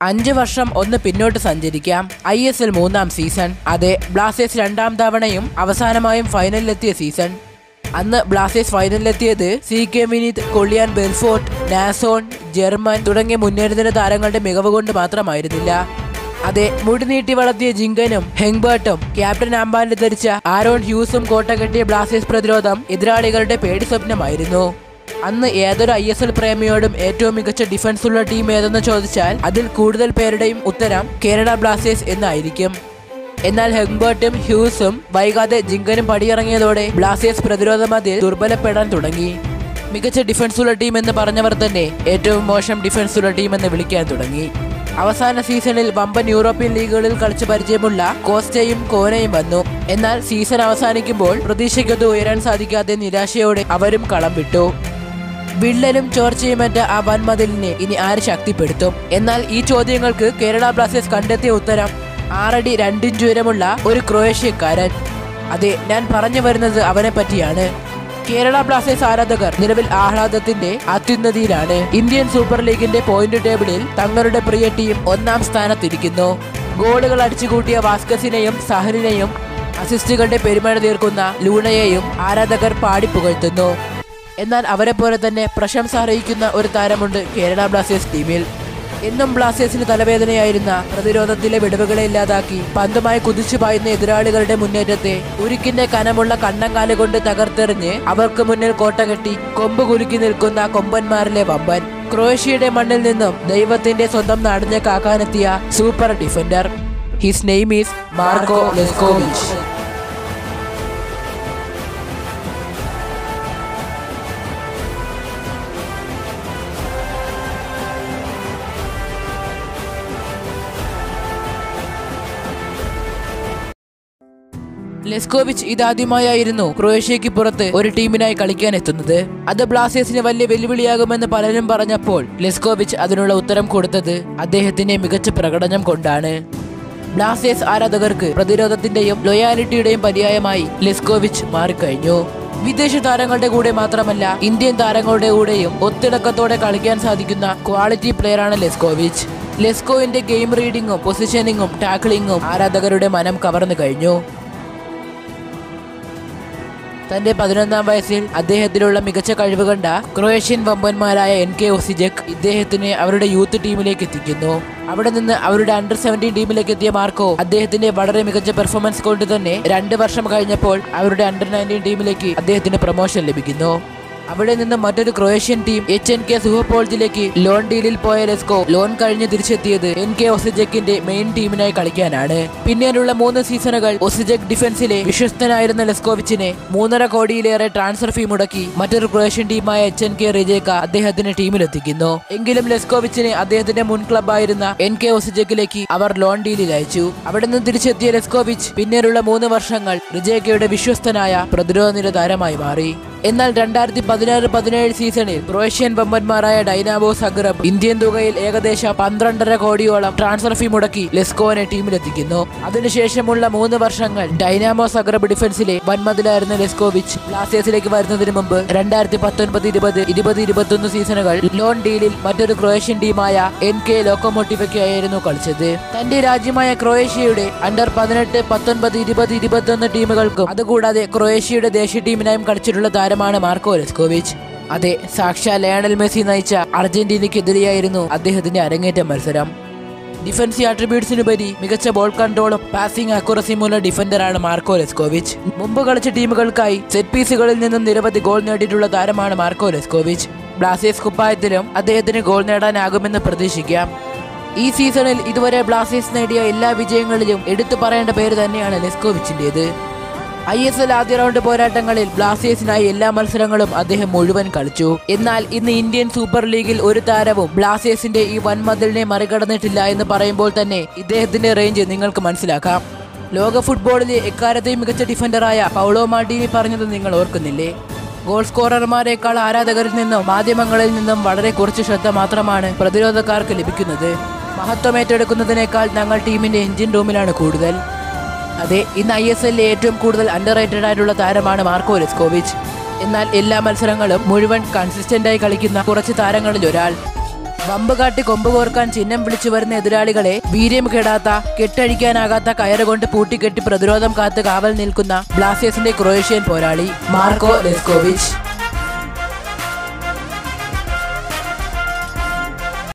5 വർഷം ഒന്ന് പിന്നോട്ട് സഞ്ചരിക്കാം. ISL 3-ാം സീസൺ. അതെ, ബ്ലാസ്റ്റേഴ്സ് 2ാം തവണയും അവസാനമായും ഫൈനലിലെത്തിയ സീസൺ. അന്ന് ബ്ലാസ്റ്റേഴ്സ് ഫൈനലിലെത്തിയത് CK വിനീത്, കൊള്ളിയാൻ ബെൽഫോർട്ട്, നാസോൺ, ജർമ്മൻ തുടങ്ങിയ മുന്നേറുന്ന താരങ്ങളുടെ മികവ് കൊണ്ട് മാത്രമായിരുന്നില്ല. അതെ, മുടി നീട്ടി വളർത്തിയ ജിങ്കനും ഹെങ്ബർട്ടും ക്യാപ്റ്റൻ ആംബാൻഡ് ധരിച്ച ആരോൺ ഹ്യൂസും കോട്ട കെട്ടിയ ബ്ലാസ്റ്റേഴ്സ് പ്രതിരോധം എതിരാളികളുടെ പേടി സ്വപ്നമായിരുന്നു. അന്ന് ഏതൊരു ISL പ്രേമിയോടും ഏറ്റവും മികച്ച ഡിഫൻസ് ഉള്ള ടീം ഏതെന്ന് ചോദിച്ചാൽ അതിൽ കൂടുതൽ പേരുടെയും ഉത്തരം കേരള ബ്ലാസ്റ്റേഴ്സ് എന്നായിരിക്കും. എന്നാൽ ഹെങ്ബർട്ടും ഹ്യൂസും വൈകാതെ ജിങ്കനും പടിയിറങ്ങിയതോടെ ബ്ലാസ്റ്റേഴ്സ് പ്രതിരോധം അതിൽ ദുർബലപ്പെടാൻ തുടങ്ങി. മികച്ച ഡിഫൻസ് ഉള്ള ടീം എന്ന് പറഞ്ഞവർ തന്നെ ഏറ്റവും മോശം ഡിഫൻസ് ഉള്ള ടീം എന്ന് വിളിക്കാൻ തുടങ്ങി. അവസാന സീസണിൽ വമ്പൻ യൂറോപ്യൻ ലീഗുകളിൽ കളിച്ച് പരിചയമുള്ള കോസ്റ്റയും കോനയും വന്നു. എന്നാൽ സീസൺ അവസാനിക്കുമ്പോൾ പ്രതീക്ഷയ്ക്കൊത്ത് ഉയരാൻ സാധിക്കാതെ നിരാശയോടെ അവരും കളം വിട്ടു. വിള്ളലും ചോർച്ചയുമേറ്റ ആ വൻമതിലിനെ ഇനി ആര് ശക്തിപ്പെടുത്തും? എന്നാൽ ഈ ചോദ്യങ്ങൾക്ക് കേരള ബ്ലാസ്റ്റേഴ്സ് കണ്ടെത്തിയ ഉത്തരം 6 അടി 2 ഇഞ്ച് ഉയരമുള്ള ഒരു ക്രൊയേഷ്യക്കാരൻ. അതെ, ഞാൻ പറഞ്ഞു വരുന്നത് അവനെ പറ്റിയാണ്. കേരള ബ്ലാസ്റ്റേഴ്സ് ആരാധകർ നിലവിൽ ആഹ്ലാദത്തിന്റെ അത്യുന്നതിയിലാണ്. ഇന്ത്യൻ സൂപ്പർ ലീഗിന്റെ പോയിന്റ് ടേബിളിൽ തങ്ങളുടെ പ്രിയ ടീം 1-ാം സ്ഥാനത്തിരിക്കുന്നു. ഗോളുകൾ അടിച്ചുകൂട്ടിയ വാസ്കസിനെയും സഹലിനെയും അസിസ്റ്റുകളുടെ പെരുമഴ തീർക്കുന്ന ലൂണയെയും ആരാധകർ പാടിപ്പുകഴ്ത്തുന്നു. എന്നാൽ അവരെ പോലെ തന്നെ പ്രശംസ അറിയിക്കുന്ന ഒരു താരമുണ്ട് കേരള ബ്ലാസ്റ്റേഴ്സ് ടീമിൽ. എന്നും ബ്ലാസ്റ്റേഴ്സിന് തലവേദനയായിരുന്ന പ്രതിരോധത്തിലെ വിടവുകളെ ഇല്ലാതാക്കി പന്തുമായി കുതിച്ചു പായുന്ന എതിരാളികളുടെ മുന്നേറ്റത്തെ ഉരുക്കിന്റെ കനമുള്ള കണ്ണങ്കാല് കൊണ്ട് തകർത്തെറിഞ്ഞ് അവർക്ക് മുന്നിൽ കോട്ട കെട്ടി കൊമ്പ് കുലുക്കി നിൽക്കുന്ന കൊമ്പന്മാരിലെ വമ്പൻ. ക്രൊയേഷ്യയുടെ മണ്ണിൽ നിന്നും ദൈവത്തിന്റെ സ്വന്തം നാടിനെ കാക്കാനെത്തിയ super defender. His name is Marko Leskovic. Leskovic ഇതാദ്യമായായിരുന്നു ക്രൊയേഷ്യയ്ക്ക് പുറത്ത് ഒരു ടീമിനായി കളിക്കാൻ എത്തുന്നത്. അത് ബ്ലാസ്റ്റേഴ്സിന് വലിയ വെല്ലുവിളിയാകുമെന്ന് പലരും പറഞ്ഞപ്പോൾ ലെസ്കോവിച്ച് അതിനുള്ള ഉത്തരം കൊടുത്തത് അദ്ദേഹത്തിന്റെ മികച്ച പ്രകടനം കൊണ്ടാണ്. ബ്ലാസ്റ്റേഴ്സ് ആരാധകർക്ക് പ്രതിരോധത്തിന്റെയും ലോയാലിറ്റിയുടെയും പര്യായമായി ലെസ്കോവിച്ച് മാറിക്കഴിഞ്ഞു. വിദേശ താരങ്ങളുടെ കൂടെ മാത്രമല്ല ഇന്ത്യൻ താരങ്ങളുടെ കൂടെയും ഒത്തിണക്കത്തോടെ കളിക്കാൻ സാധിക്കുന്ന ക്വാളിറ്റി പ്ലെയറാണ് ലെസ്കോവിച്ച്. ലെസ്കോവിന്റെ ഗെയിം റീഡിങ്ങും പൊസിഷനിങ്ങും ടാക്ലിങ്ങും ആരാധകരുടെ മനം കവർന്നു കഴിഞ്ഞു. തന്റെ 11-ാം വയസ്സിൽ അദ്ദേഹത്തിലുള്ള മികച്ച കഴിവ് കണ്ട ക്രൊയേഷ്യൻ വമ്പന്മാരായ NK ഒസിജക് ഇദ്ദേഹത്തിനെ അവരുടെ യൂത്ത് ടീമിലേക്ക് എത്തിക്കുന്നു. അവിടെ നിന്ന് അവരുടെ അണ്ടർ 17 ടീമിലേക്ക് എത്തിയ മാർക്കോ അദ്ദേഹത്തിന്റെ വളരെ മികച്ച പെർഫോമൻസ് കൊണ്ട് തന്നെ 2 വർഷം കഴിഞ്ഞപ്പോൾ അവരുടെ അണ്ടർ 19 ടീമിലേക്ക് അദ്ദേഹത്തിന് പ്രൊമോഷൻ ലഭിക്കുന്നു. അവിടെ നിന്ന് മറ്റൊരു ക്രൊയേഷ്യൻ ടീം HNK സുഹപോൾജിലേക്ക് ലോൺ ഡീലിൽ പോയ ലെസ്കോ ലോൺ കഴിഞ്ഞ് തിരിച്ചെത്തിയത് NK ഒസിജക്കിന്റെ മെയിൻ ടീമിനായി കളിക്കാനാണ്. പിന്നീടുള്ള 3 സീസണുകൾ ഒസിജക് ഡിഫൻസിലെ വിശ്വസ്തനായിരുന്ന ലെസ്കോവിച്ചിനെ 3.5 കോടിയിലേറെ ട്രാൻസ്ഫർ ഫീ മുടക്കി മറ്റൊരു ക്രൊയേഷ്യൻ ടീമായ HNK റിജേക്ക അദ്ദേഹത്തിന്റെ ടീമിലെത്തിക്കുന്നു. എങ്കിലും ലെസ്കോവിച്ചിനെ അദ്ദേഹത്തിന്റെ മുൻ ക്ലബായിരുന്ന NK ഒസിജക്കിലേക്ക് അവർ ലോൺ ഡീലിൽ അയച്ചു. അവിടെ നിന്ന് തിരിച്ചെത്തിയ ലെസ്കോവിച്ച് പിന്നീടുള്ള 3 വർഷങ്ങൾ റിജേക്കയുടെ വിശ്വസ്തനായ പ്രതിരോധ നിര താരമായി മാറി. എന്നാൽ 2016-17 സീസണിൽ ക്രൊയേഷ്യൻ വമ്പന്മാരായ ഡൈനാമോ സഗ്രബ് ഇന്ത്യൻ തുകയിൽ ഏകദേശം 12.5 കോടിയോളം ട്രാൻസ്ഫർ ഫീ മുടക്കി ലെസ്കോവിനെ ടീമിലെത്തിക്കുന്നു. അതിനുശേഷമുള്ള 3 വർഷങ്ങൾ ഡൈനാമോ സഗ്രബ് ഡിഫൻസിലെ വൻമതിലായിരുന്ന ലെസ്കോവിച്ച് ബ്ലാസ്റ്റേഴ്സിലേക്ക് വരുന്നതിന് മുമ്പ് 2019-20, 2021 സീസണുകൾ ലോൺ ഡീലിൽ മറ്റൊരു ക്രൊയേഷ്യൻ ടീമായ NK ലോക്കോമോട്ടീവയ്ക്കായിരുന്നു കളിച്ചത്. തന്റെ രാജ്യമായ ക്രൊയേഷ്യയുടെ അണ്ടർ 18, 19, 20, 21 ടീമുകൾക്കും അതുകൂടാതെ ക്രൊയേഷ്യയുടെ ദേശീയ ടീമിനായും കളിച്ചിട്ടുള്ള താരമാണ് മാർക്കോ ലെസ്കോവിച്ച്. അതെ, സാക്ഷാൽ ലയണൽ മെസ്സി നയിച്ച അർജന്റീനയ്ക്കെതിരെയായിരുന്നു അദ്ദേഹത്തിന്റെ അരങ്ങേറ്റ മത്സരം. ഡിഫൻസീവ് ആട്രിബ്യൂട്ട്സിനുപരി മികച്ച ബോൾ കൺട്രോളും പാസിംഗ് അക്യുറസിയുമുള്ള ഡിഫൻഡറാണ് മാർക്കോ ലെസ്കോവിച്ച്. മുമ്പ് കളിച്ച ടീമുകൾക്കായി സെറ്റ് പീസുകളിൽ നിന്നും നിരവധി ഗോൾ നേടിയിട്ടുള്ള താരമാണ് മാർക്കോ ലെസ്കോവിച്ച്. ബ്ലാസ്റ്റേഴ്സ് കുപ്പായത്തിലും അദ്ദേഹത്തിന് ഗോൾ നേടാനാകുമെന്ന് പ്രതീക്ഷിക്കാം. ഈ സീസണിൽ ഇതുവരെ ബ്ലാസ്റ്റേഴ്സ് നേടിയ എല്ലാ വിജയങ്ങളിലും എടുത്തു പറയേണ്ട പേര് തന്നെയാണ് ലെസ്കോവിച്ചിന്റേത്. ISL ആദ്യ റൗണ്ട് പോരാട്ടങ്ങളിൽ ബ്ലാസ്റ്റേഴ്സിനായി എല്ലാ മത്സരങ്ങളും അദ്ദേഹം മുഴുവൻ കളിച്ചു. എന്നാൽ ഇന്ന് ഇന്ത്യൻ സൂപ്പർ ലീഗിൽ ഒരു താരവും ബ്ലാസ്റ്റേഴ്സിന്റെ ഈ വൻമതിലിനെ മറികടന്നിട്ടില്ല എന്ന് പറയുമ്പോൾ തന്നെ ഇദ്ദേഹത്തിന്റെ റേഞ്ച് നിങ്ങൾക്ക് മനസ്സിലാക്കാം. ലോക ഫുട്ബോളിലെ എക്കാലത്തെയും മികച്ച ഡിഫൻഡറായ പൗളോ മാൾഡീനി പറഞ്ഞത് നിങ്ങൾ ഓർക്കുന്നില്ലേ? ഗോൾ സ്കോറർമാരെക്കാൾ ആരാധകരിൽ നിന്നും മാധ്യമങ്ങളിൽ നിന്നും വളരെ കുറച്ച് ശ്രദ്ധ മാത്രമാണ് പ്രതിരോധക്കാർക്ക് ലഭിക്കുന്നത്. മഹത്വം ഏറ്റെടുക്കുന്നതിനേക്കാൾ ഞങ്ങൾ ടീമിന്റെ എഞ്ചിൻ റൂമിലാണ് കൂടുതൽ. അതെ, ഇന്ന് ISLലെ ഏറ്റവും കൂടുതൽ അണ്ടർ റേറ്റഡ് ആയിട്ടുള്ള താരമാണ് മാർക്കോ ലെസ്കോവിച്ച്. എന്നാൽ എല്ലാ മത്സരങ്ങളും മുഴുവൻ കൺസിസ്റ്റന്റായി കളിക്കുന്ന കുറച്ച് താരങ്ങളിൽ ഒരാൾ. വമ്പ് കാട്ടി കൊമ്പ് കോർക്കാൻ ചിഹ്നം വിളിച്ചു വരുന്ന എതിരാളികളെ വീര്യം കെടാത്ത കെട്ടഴിക്കാനാകാത്ത കയറുകൊണ്ട് പൂട്ടിക്കെട്ടി പ്രതിരോധം കാത്ത് കാവൽ നിൽക്കുന്ന ബ്ലാസ്റ്റേഴ്സിന്റെ ക്രൊയേഷ്യൻ പോരാളി മാർക്കോ ലെസ്കോവിച്ച്.